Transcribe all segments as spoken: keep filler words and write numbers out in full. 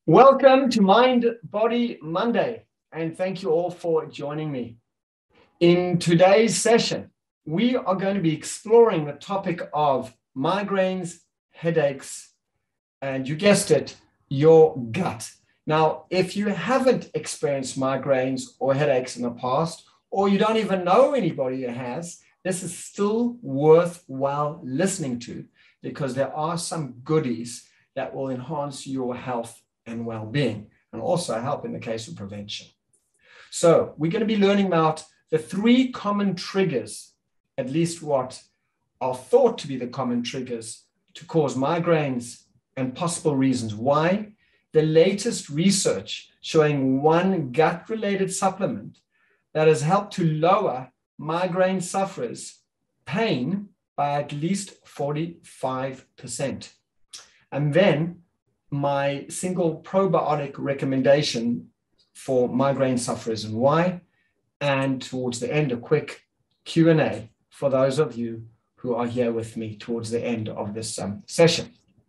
Welcome to Mind Body Monday, and thank you all for joining me. In today's session, we are going to be exploring the topic of migraines, headaches, and you guessed it, your gut. Now, if you haven't experienced migraines or headaches in the past, or you don't even know anybody who has, this is still worthwhile listening to because there are some goodies that will enhance your health and well-being, and also help in the case of prevention. So we're going to be learning about the three common triggers, at least what are thought to be the common triggers to cause migraines and possible reasons why, the latest research showing one gut-related supplement that has helped to lower migraine sufferers' pain by at least forty-five percent. And then my single probiotic recommendation for migraine sufferers and why, and towards the end, a quick Q and A for those of you who are here with me towards the end of this um, session.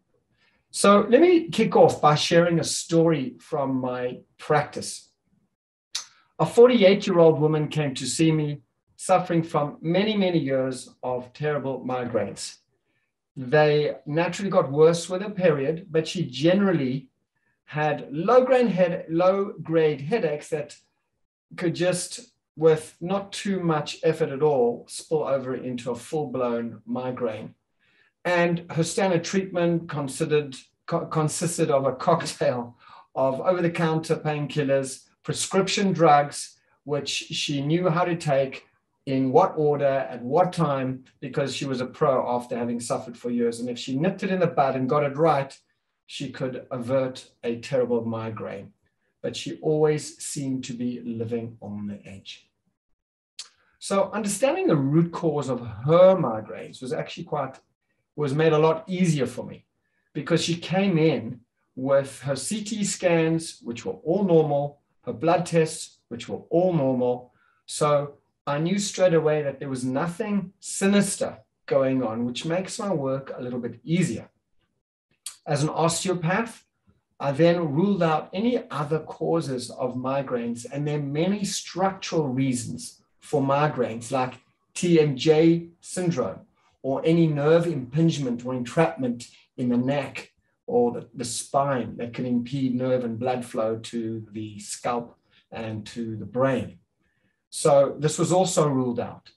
So let me kick off by sharing a story from my practice. A forty-eight-year-old woman came to see me suffering from many, many years of terrible migraines. They naturally got worse with her period, but she generally had low-grade head, low-grade headaches that could just, with not too much effort at all, spill over into a full-blown migraine. And her standard treatment considered, co- consisted of a cocktail of over-the-counter painkillers, prescription drugs, which she knew how to take, in what order, at what time, because she was a pro after having suffered for years. And if she nipped it in the bud and got it right, she could avert a terrible migraine. But she always seemed to be living on the edge. So understanding the root cause of her migraines was actually quite, was made a lot easier for me because she came in with her C T scans, which were all normal, her blood tests, which were all normal. So I knew straight away that there was nothing sinister going on, which makes my work a little bit easier. As an osteopath, I then ruled out any other causes of migraines, and there are many structural reasons for migraines, like T M J syndrome, or any nerve impingement or entrapment in the neck or the, the spine that can impede nerve and blood flow to the scalp and to the brain. So this was also ruled out.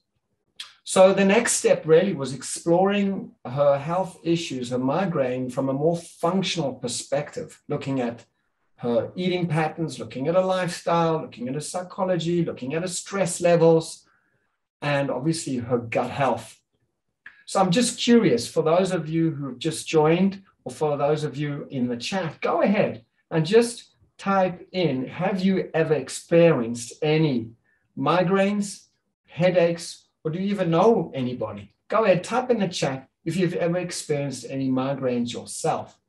So the next step really was exploring her health issues, her migraine, from a more functional perspective, looking at her eating patterns, looking at her lifestyle, looking at her psychology, looking at her stress levels, and obviously her gut health. So I'm just curious, for those of you who have just joined, or for those of you in the chat, go ahead and just type in, have you ever experienced any migraines, headaches, or do you even know anybody? Go ahead, type in the chat if you've ever experienced any migraines yourself.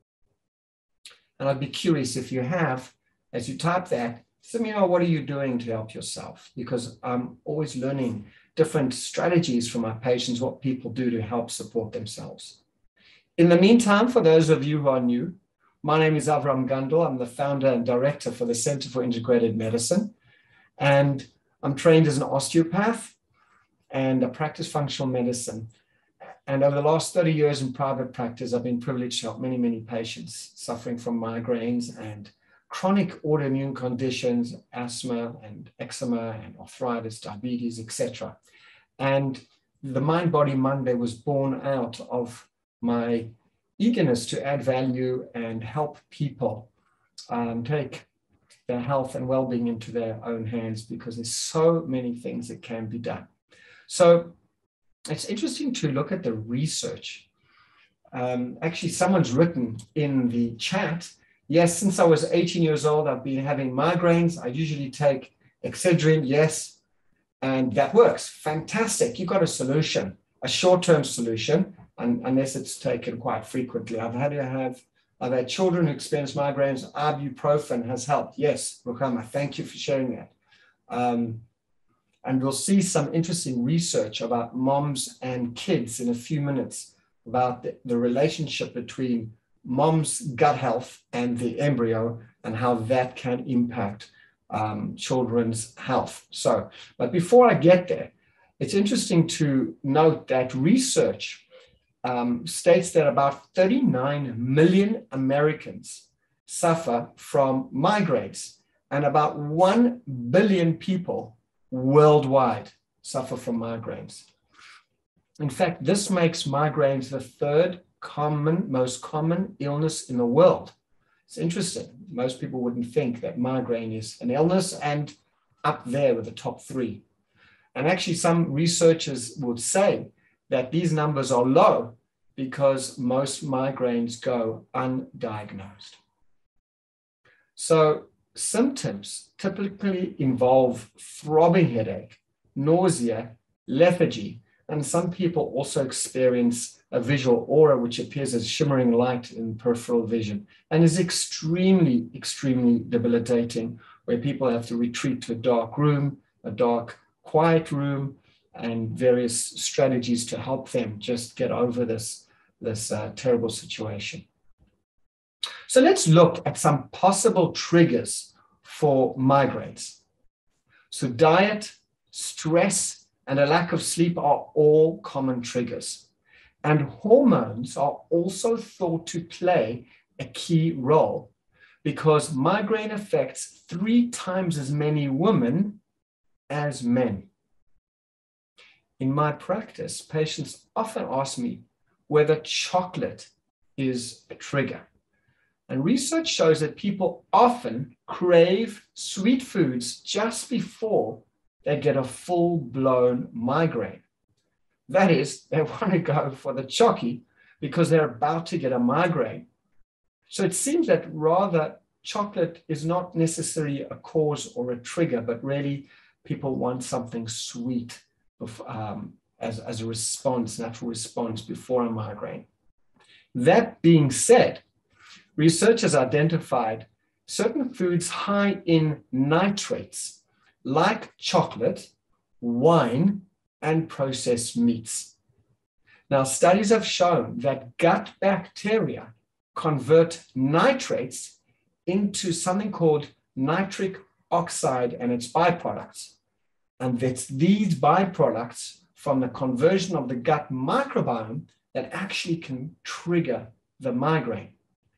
And I'd be curious if you have, as you type that, let me know, what are you doing to help yourself? Because I'm always learning different strategies from my patients, what people do to help support themselves. In the meantime, for those of you who are new, my name is Avraham Gundle. I'm the founder and director for the Center for Integrated Medicine. And I'm trained as an osteopath and I practice functional medicine. And over the last thirty years in private practice, I've been privileged to help many, many patients suffering from migraines and chronic autoimmune conditions, asthma and eczema and arthritis, diabetes, et cetera. And the Mind Body Monday was born out of my eagerness to add value and help people um, take their health and well-being into their own hands, because there's so many things that can be done. So it's interesting to look at the research. Um, actually, someone's written in the chat, yes, since I was eighteen years old, I've been having migraines. I usually take Excedrin, yes, and that works. Fantastic. You've got a solution, a short-term solution, and, unless it's taken quite frequently. I've had to have I've had children who experience migraines. Ibuprofen has helped. Yes, Rukhama, thank you for sharing that. Um, and we'll see some interesting research about moms and kids in a few minutes about the, the relationship between mom's gut health and the embryo and how that can impact um, children's health. So, but before I get there, it's interesting to note that research um, states that about thirty-nine million Americans suffer from migraines, and about one billion people worldwide suffer from migraines. In fact, this makes migraines the third common, most common illness in the world. It's interesting. Most people wouldn't think that migraine is an illness, and up there with the top three. And actually, some researchers would say that these numbers are low because most migraines go undiagnosed. So symptoms typically involve throbbing headache, nausea, lethargy, and some people also experience a visual aura, which appears as shimmering light in peripheral vision and is extremely, extremely debilitating, where people have to retreat to a dark room, a dark, quiet room, and various strategies to help them just get over this, this uh, terrible situation. So let's look at some possible triggers for migraines. So diet, stress, and a lack of sleep are all common triggers. And hormones are also thought to play a key role because migraine affects three times as many women as men. In my practice, patients often ask me whether chocolate is a trigger. And research shows that people often crave sweet foods just before they get a full-blown migraine. That is, they want to go for the chocky because they're about to get a migraine. So it seems that rather chocolate is not necessarily a cause or a trigger, but really people want something sweet um, as, as a response, natural response before a migraine. That being said, researchers identified certain foods high in nitrates, like chocolate, wine, and processed meats. Now, studies have shown that gut bacteria convert nitrates into something called nitric oxide and its byproducts. And it's these byproducts from the conversion of the gut microbiome that actually can trigger the migraine.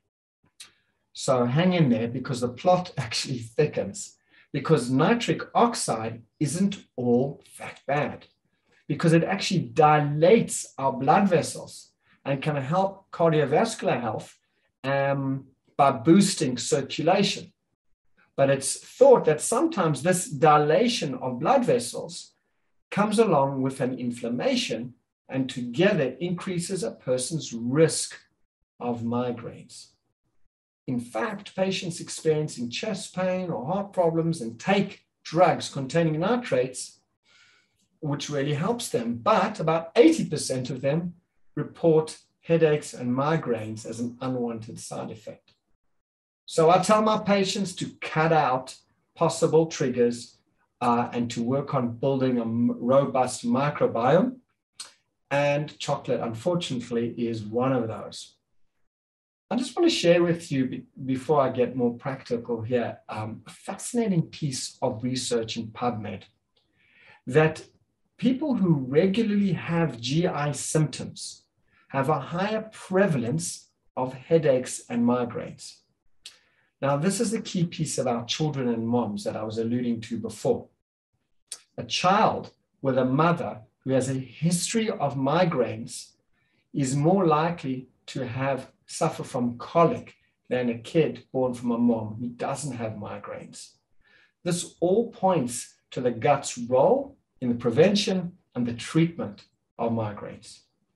So hang in there because the plot actually thickens, because nitric oxide isn't all that bad, because it actually dilates our blood vessels and can help cardiovascular health um, by boosting circulation. But it's thought that sometimes this dilation of blood vessels comes along with an inflammation and together increases a person's risk of migraines. In fact, patients experiencing chest pain or heart problems and take drugs containing nitrates, which really helps them, but about eighty percent of them report headaches and migraines as an unwanted side effect. So I tell my patients to cut out possible triggers uh, and to work on building a robust microbiome. And chocolate, unfortunately, is one of those. I just want to share with you, before I get more practical here, um, a fascinating piece of research in PubMed, that people who regularly have G I symptoms have a higher prevalence of headaches and migraines. Now, this is the key piece about children and moms that I was alluding to before. A child with a mother who has a history of migraines is more likely to have suffer from colic than a kid born from a mom who doesn't have migraines. This all points to the gut's role in the prevention and the treatment of migraines.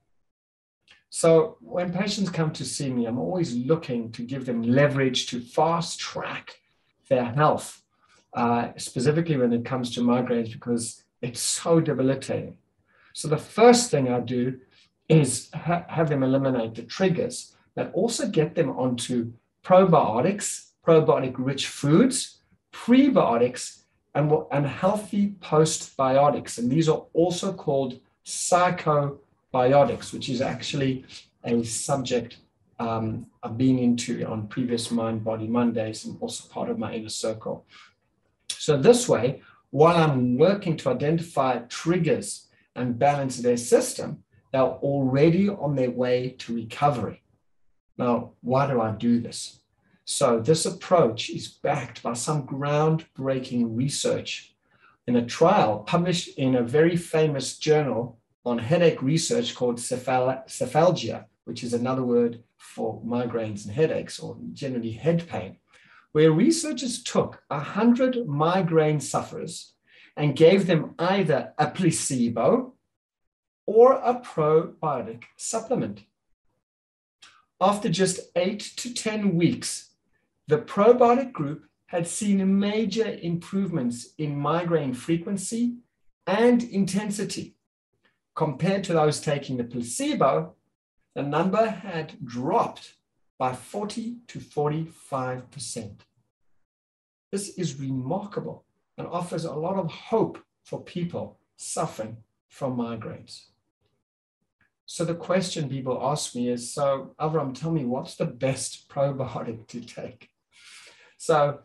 So when patients come to see me, I'm always looking to give them leverage to fast track their health, uh, specifically when it comes to migraines, because it's so debilitating. So the first thing I do is ha- have them eliminate the triggers, but also get them onto probiotics, probiotic-rich foods, prebiotics, and, and healthy postbiotics. And these are also called psychobiotics, which is actually a subject um, I've been into on previous Mind Body Mondays and also part of my inner circle. So this way, while I'm working to identify triggers and balance their system, they're already on their way to recovery. Now, why do I do this? So this approach is backed by some groundbreaking research in a trial published in a very famous journal on headache research called cephal- cephalgia, which is another word for migraines and headaches, or generally head pain, where researchers took one hundred migraine sufferers and gave them either a placebo or a probiotic supplement. After just eight to ten weeks, the probiotic group had seen major improvements in migraine frequency and intensity. Compared to those taking the placebo, the number had dropped by forty to forty-five percent. This is remarkable and offers a lot of hope for people suffering from migraines. So the question people ask me is, so Avraham, tell me, what's the best probiotic to take? So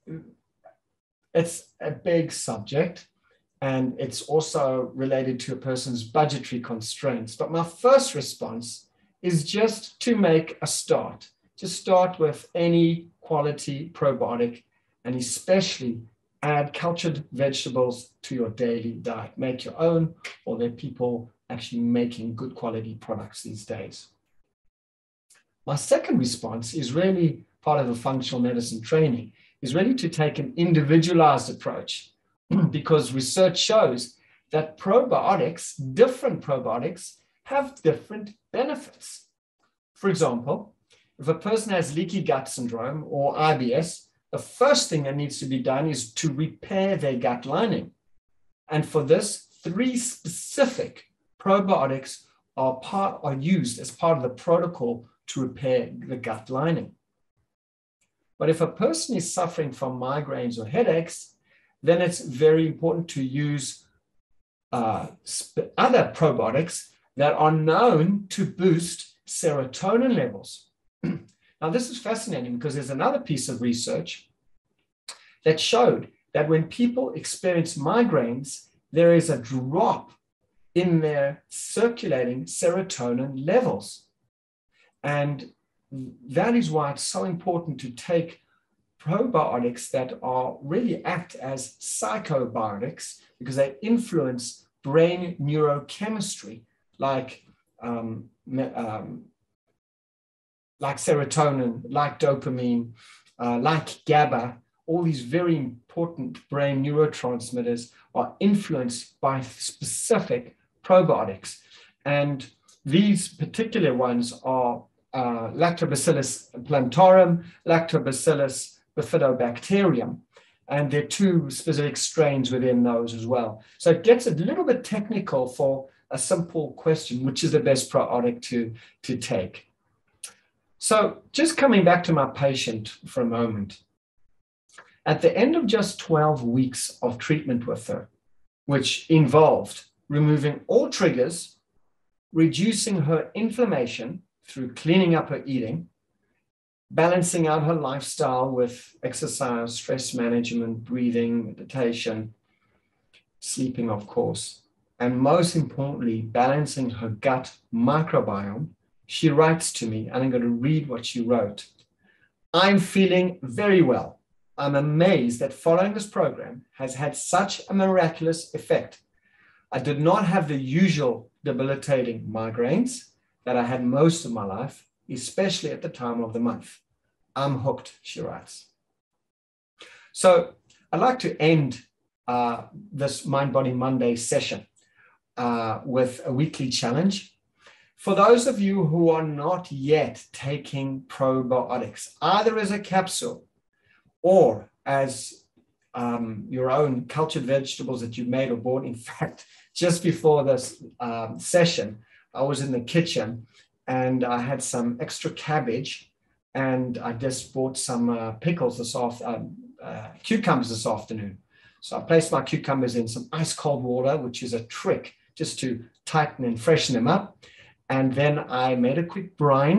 it's a big subject, and it's also related to a person's budgetary constraints. But my first response is just to make a start. Just start with any quality probiotic, and especially add cultured vegetables to your daily diet. Make your own, or there are people actually making good quality products these days. My second response is really part of the functional medicine training, is really to take an individualized approach, because research shows that probiotics, different probiotics, have different benefits. For example, if a person has leaky gut syndrome or I B S, the first thing that needs to be done is to repair their gut lining. And for this, three specific probiotics are, part, are used as part of the protocol to repair the gut lining. But if a person is suffering from migraines or headaches, then it's very important to use uh, other probiotics that are known to boost serotonin levels. Now, this is fascinating because there's another piece of research that showed that when people experience migraines, there is a drop in their circulating serotonin levels. And that is why it's so important to take probiotics that are really act as psychobiotics, because they influence brain neurochemistry, like um, um, like serotonin, like dopamine, uh, like GABA. All these very important brain neurotransmitters are influenced by specific probiotics. And these particular ones are uh, Lactobacillus plantarum, Lactobacillus bifidobacterium, and there are two specific strains within those as well. So it gets a little bit technical for a simple question, which is the best probiotic to, to take. So just coming back to my patient for a moment, at the end of just twelve weeks of treatment with her, which involved removing all triggers, reducing her inflammation through cleaning up her eating, balancing out her lifestyle with exercise, stress management, breathing, meditation, sleeping, of course, and most importantly, balancing her gut microbiome, she writes to me, and I'm going to read what she wrote. I'm feeling very well. I'm amazed that following this program has had such a miraculous effect. I did not have the usual debilitating migraines that I had most of my life, especially at the time of the month. I'm hooked, she writes. So I'd like to end uh, this Mind Body Monday session uh, with a weekly challenge. For those of you who are not yet taking probiotics, either as a capsule or as um, your own cultured vegetables that you've made or bought. In fact, just before this um, session, I was in the kitchen and I had some extra cabbage, and I just bought some uh, pickles this afternoon, uh, uh, cucumbers this afternoon. So I placed my cucumbers in some ice cold water, which is a trick just to tighten and freshen them up. And then I made a quick brine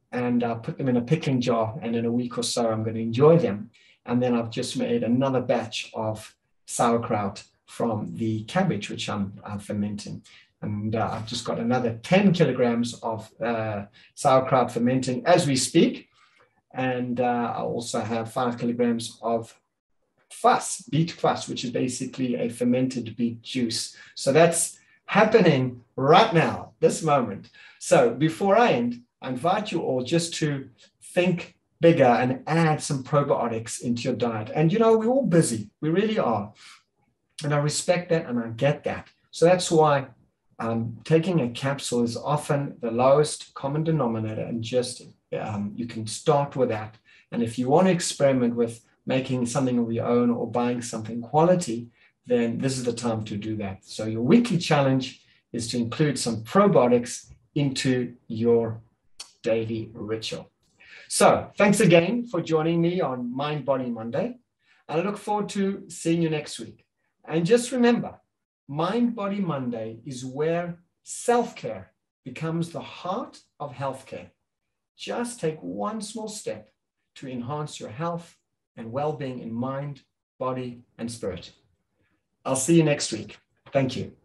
and uh, put them in a pickling jar. And in a week or so, I'm going to enjoy them. And then I've just made another batch of sauerkraut from the cabbage, which I'm uh, fermenting. And uh, I've just got another ten kilograms of uh, sauerkraut fermenting as we speak. And uh, I also have five kilograms of kvass, beet kvass, which is basically a fermented beet juice. So that's happening right now, this moment. So before I end, I invite you all just to think bigger and add some probiotics into your diet. And, you know, we're all busy. We really are. And I respect that and I get that. So that's why um, taking a capsule is often the lowest common denominator, and just um, you can start with that. And if you want to experiment with making something of your own or buying something quality, then this is the time to do that. So your weekly challenge is to include some probiotics into your daily ritual. So thanks again for joining me on Mind Body Monday. I look forward to seeing you next week. And just remember, Mind Body Monday is where self-care becomes the heart of healthcare. Just take one small step to enhance your health and well-being in mind, body, and spirit. I'll see you next week. Thank you.